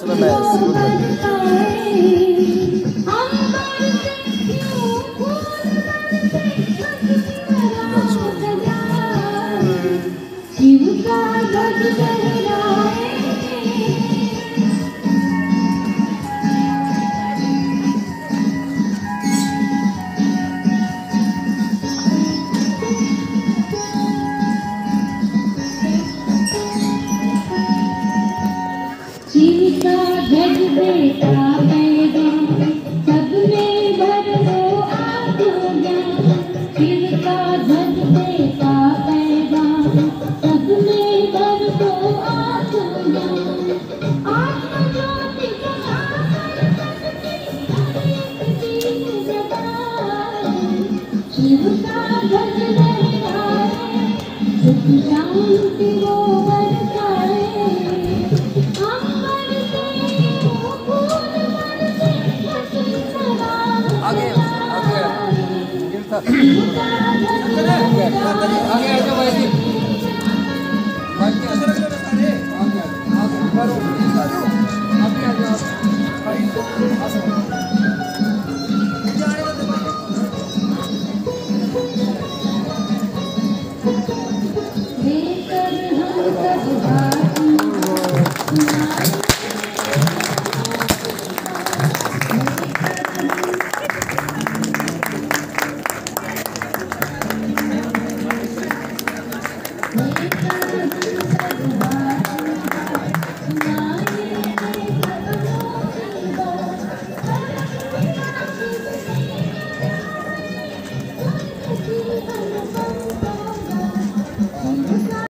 चलो मैं जीविका जग बेटा पैगाम सब में भर दो आत्मज्ञान। जीविका जग बेटा पैगाम सब में भर दो आत्मज्ञान। आत्मज्योति प्रकाशन सकती हर एक जीव जगाए। जीविका जग लहराए सुख शांति वो बरसाए। आगे आगे आगे आ जाओ भाई जी। आगे आ जाओ।